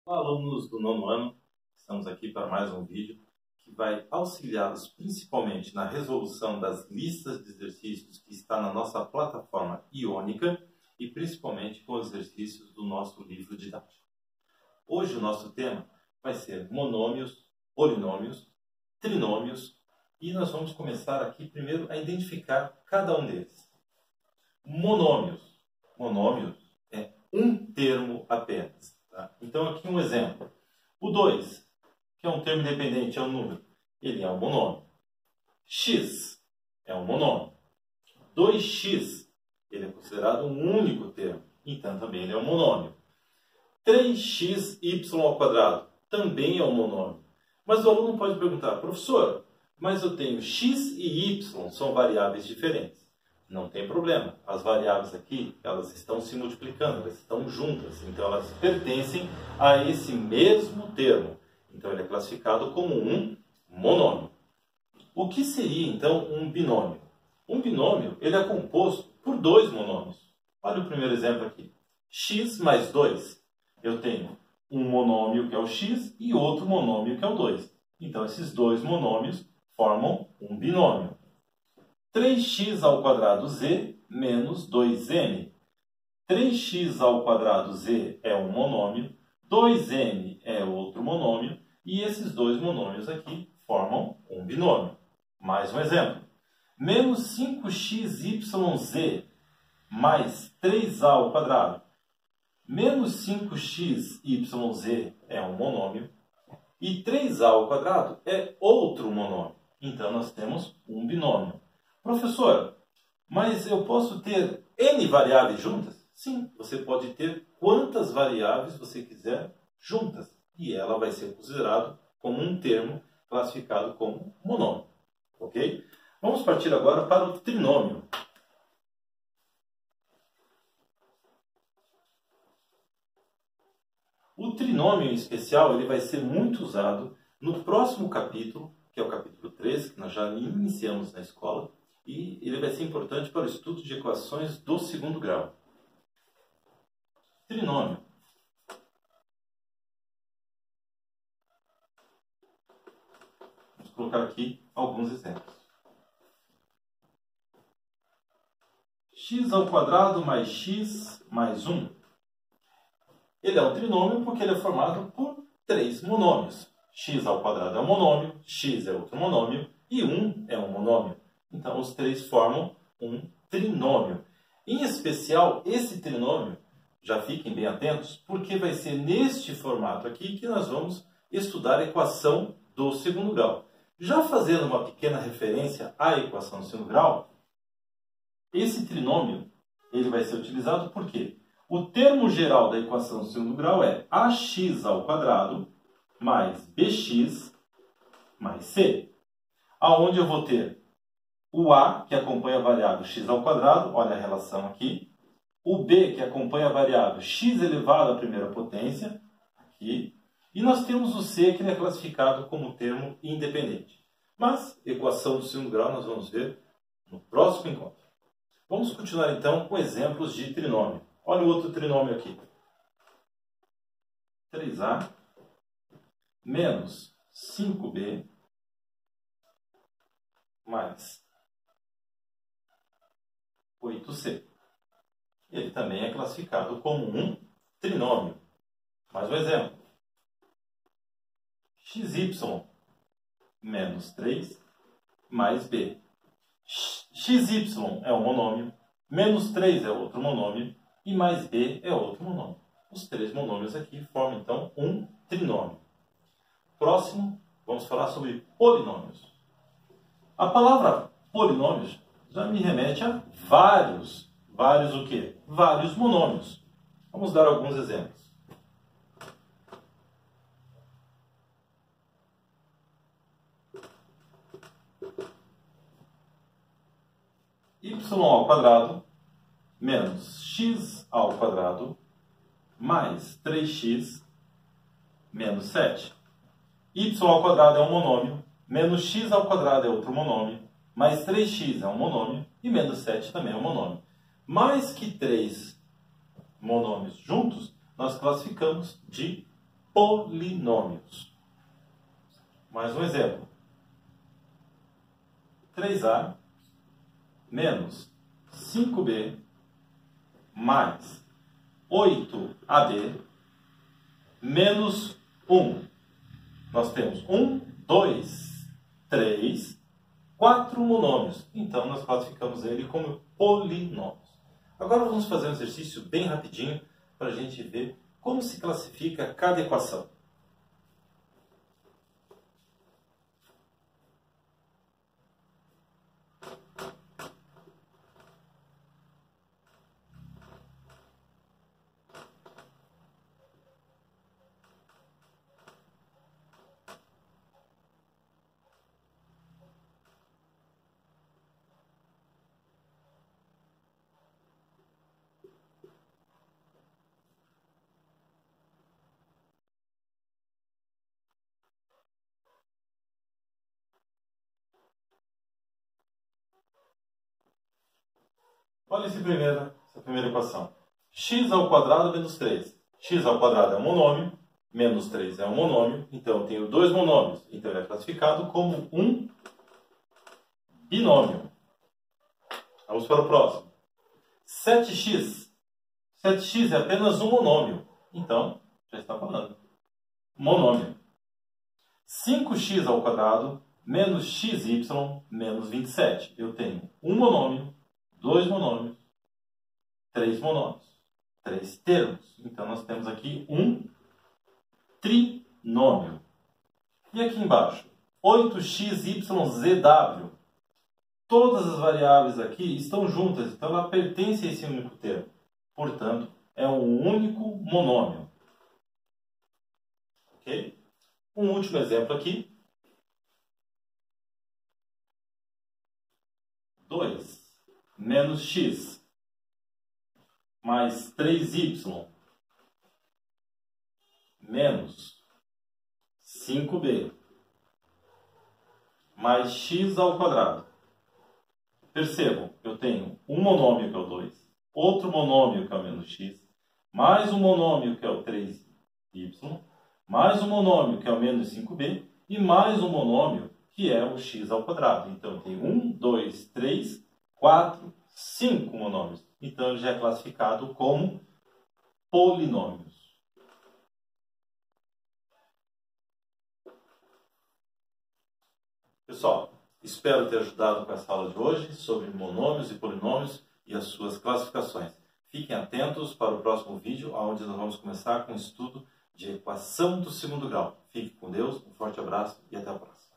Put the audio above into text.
Olá, alunos do nono ano, estamos aqui para mais um vídeo que vai auxiliá-los principalmente na resolução das listas de exercícios que está na nossa plataforma iônica e principalmente com os exercícios do nosso livro didático. Hoje o nosso tema vai ser monômios, polinômios, trinômios e nós vamos começar aqui primeiro a identificar cada um deles. Monômios. Monômios é um termo apenas. Tá? Então aqui um exemplo. O 2, que é um termo independente, é um número. Ele é um monômio. X é um monômio. 2x, ele é considerado um único termo. Então também ele é um monômio. 3xy² também é um monômio. Mas o aluno pode perguntar, professor, mas eu tenho x e y, são variáveis diferentes. Não tem problema. As variáveis aqui, elas estão se multiplicando, elas estão juntas. Então, elas pertencem a esse mesmo termo. Então, ele é classificado como um monômio. O que seria, então, um binômio? Um binômio, ele é composto por dois monômios. Olha o primeiro exemplo aqui. X mais 2. Eu tenho um monômio, que é o x, e outro monômio, que é o 2. Então, esses dois monômios formam um binômio. 3x² menos 2n. 3x² é um monômio, 2n é outro monômio, e esses dois monômios aqui formam um binômio. Mais um exemplo. Menos 5xyz mais 3a². Menos 5xyz é um monômio, e 3a² é outro monômio. Então, nós temos um binômio. Professor, mas eu posso ter N variáveis juntas? Sim, você pode ter quantas variáveis você quiser juntas. E ela vai ser considerada como um termo classificado como monômio. Ok? Vamos partir agora para o trinômio. O trinômio em especial ele vai ser muito usado no próximo capítulo, que é o capítulo 3, que nós já iniciamos na escola. E ele vai ser importante para o estudo de equações do segundo grau. Trinômio. Vamos colocar aqui alguns exemplos. x² mais x mais 1. Ele é um trinômio porque ele é formado por três monômios. x² é um monômio, x é outro monômio e 1 é um monômio. Então, os três formam um trinômio. Em especial, esse trinômio, já fiquem bem atentos, porque vai ser neste formato aqui que nós vamos estudar a equação do segundo grau. Já fazendo uma pequena referência à equação do segundo grau, esse trinômio ele vai ser utilizado por quê? O termo geral da equação do segundo grau é ax² mais bx mais c, aonde eu vou ter o A, que acompanha a variável x², olha a relação aqui. O B, que acompanha a variável x elevado à primeira potência, aqui. E nós temos o C, que é classificado como termo independente. Mas, equação do segundo grau, nós vamos ver no próximo encontro. Vamos continuar, então, com exemplos de trinômio. Olha o outro trinômio aqui. 3A menos 5B mais 8c. Ele também é classificado como um trinômio. Mais um exemplo. xy menos 3 mais b. xy é um monômio, menos 3 é outro monômio e mais b é outro monômio. Os três monômios aqui formam, então, um trinômio. Próximo, vamos falar sobre polinômios. A palavra polinômios já me remete a vários o quê? Vários monômios. Vamos dar alguns exemplos. y² menos x² mais 3x menos 7. y² é um monômio, menos x² é outro monômio, mais 3x é um monômio e menos 7 também é um monômio. Mais que três monômios juntos, nós classificamos de polinômios. Mais um exemplo. 3A menos 5B mais 8AD menos 1. Nós temos 1, 2, 3, 4 monômios. Então, nós classificamos ele como polinômios. Agora, vamos fazer um exercício bem rapidinho para a gente ver como se classifica cada equação. Olha essa primeira equação. X ao quadrado menos 3. X ao quadrado é um monômio, menos 3 é um monômio, então eu tenho dois monômios. Então ele é classificado como um binômio. Vamos para o próximo. 7x. 7x é apenas um monômio. Então, já está falando. Monômio. 5x ao quadrado menos xy menos 27. Eu tenho um monômio, dois monômios, três monômios, três termos. Então, nós temos aqui um trinômio. E aqui embaixo, 8xyzw. Todas as variáveis aqui estão juntas, então ela pertence a esse único termo. Portanto, é um único monômio. Ok? Um último exemplo aqui. 2 menos x mais 3y menos 5b mais x ao quadrado. Percebam, eu tenho um monômio que é o 2, outro monômio que é o menos x, mais um monômio que é o 3y, mais um monômio que é o menos 5b e mais um monômio que é o x ao quadrado. Então, eu tenho 1, 2, 3, 4, 5 monômios. Então, ele já é classificado como polinômios. Pessoal, espero ter ajudado com essa aula de hoje sobre monômios e polinômios e as suas classificações. Fiquem atentos para o próximo vídeo, onde nós vamos começar com o estudo de equação do segundo grau. Fique com Deus, um forte abraço e até a próxima.